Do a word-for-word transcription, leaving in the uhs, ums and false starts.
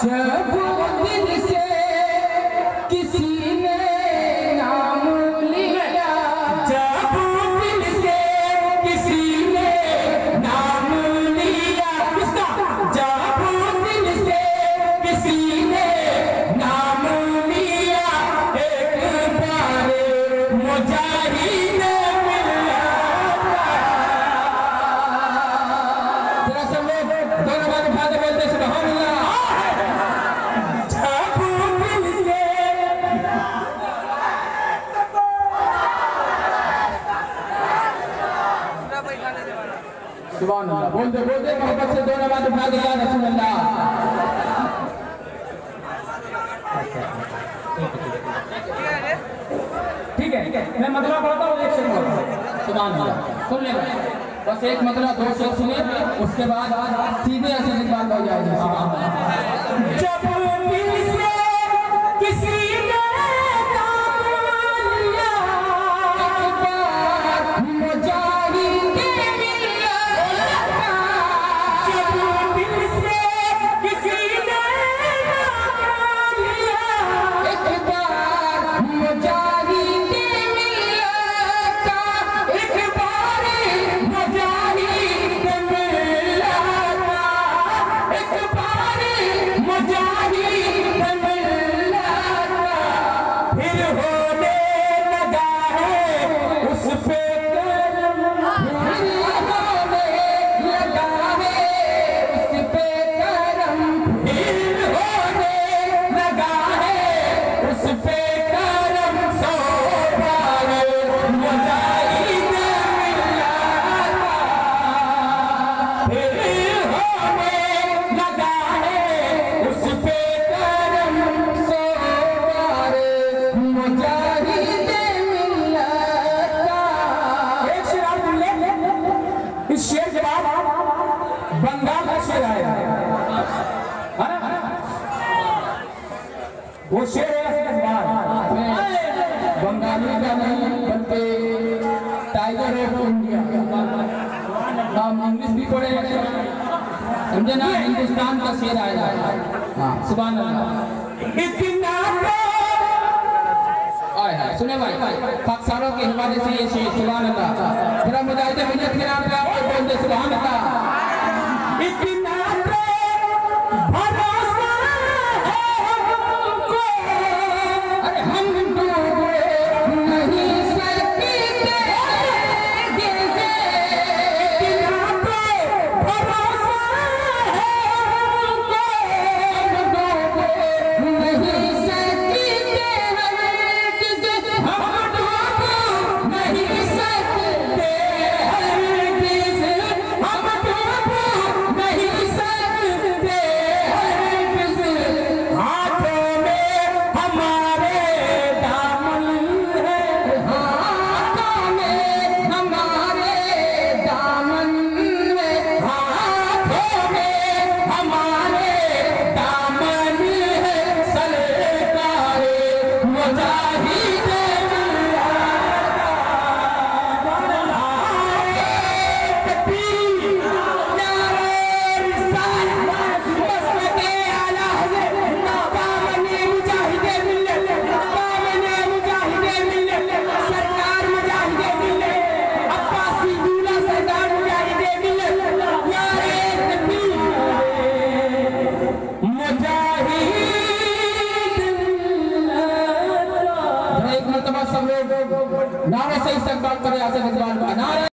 जब दिल से किसी ने नाम लिया, जब दिल से किसी ने नाम लिया, किसका? जब दिल से किसी ने नाम लिया, एक बार मुजाहिद मिला। जरा सब लोग दोनों बार फादर बोलते सुभान अल्लाह। सुभान अल्लाह बोलते बोलते मोहब्बत से दोनों बात उठा के या रसूल अल्लाह। ठीक है, मैं मतलब पढ़ता हूँ, एक शेर पढ़ता हूँ। सुभान अल्लाह सुन ले, बस एक मतलब दो शेर सुने, उसके बाद सीधे ऐसे बात हो जाएगी। सुभान अल्लाह। जब दिल से किसी ने इस शेर के बाद बंगाल का शेर आया है ना, वो शेर है बंगाली का नहीं बल्कि टाइगर ऑफ इंडिया, हम इंग्लिश भी पढ़े समझे ना, हिंदुस्तान का शेर आया है। हाँ सुभान अल्लाह। इतना सुने भाई, खाकसारों के हवाले से ये शेर सुभान अल्लाह। जरा मुजाहिद मिल्लत के नाम पे आप बोल दे सुभान अल्लाह। इतना भरोसा है हमको, अरे हम नहीं सकते, इतना भरोसा है हमको, नहीं सकते नारे से इस्तेमाल करें, ऐसे नारे